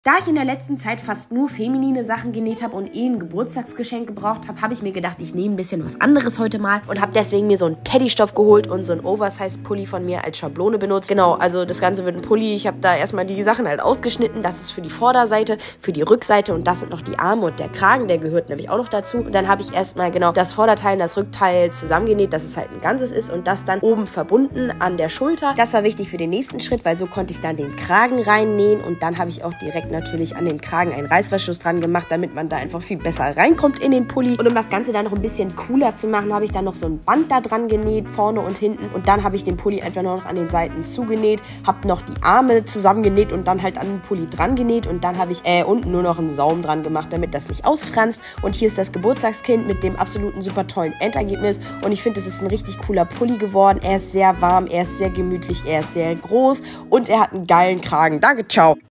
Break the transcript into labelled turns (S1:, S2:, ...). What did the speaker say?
S1: Da ich in der letzten Zeit fast nur feminine Sachen genäht habe und ein Geburtstagsgeschenk gebraucht habe, habe ich mir gedacht, ich nehme ein bisschen was anderes heute mal und habe deswegen mir so einen Teddystoff geholt und so einen Oversize-Pulli von mir als Schablone benutzt. Genau, also das Ganze wird ein Pulli. Ich habe da erstmal die Sachen halt ausgeschnitten. Das ist für die Vorderseite, für die Rückseite und das sind noch die Arme und der Kragen, der gehört nämlich auch noch dazu. Und dann habe ich erstmal genau das Vorderteil und das Rückteil zusammengenäht, dass es halt ein Ganzes ist und das dann oben verbunden an der Schulter. Das war wichtig für den nächsten Schritt, weil so konnte ich dann den Kragen reinnähen und dann habe ich auch direkt natürlich an den Kragen einen Reißverschluss dran gemacht, damit man da einfach viel besser reinkommt in den Pulli. Und um das Ganze dann noch ein bisschen cooler zu machen, habe ich dann noch so ein Band da dran genäht, vorne und hinten. Und dann habe ich den Pulli einfach nur noch an den Seiten zugenäht, habe noch die Arme zusammengenäht und dann halt an den Pulli dran genäht. Und dann habe ich unten nur noch einen Saum dran gemacht, damit das nicht ausfranst. Und hier ist das Geburtstagskind mit dem absoluten super tollen Endergebnis. Und ich finde, es ist ein richtig cooler Pulli geworden. Er ist sehr warm, er ist sehr gemütlich, er ist sehr groß und er hat einen geilen Kragen. Danke, ciao.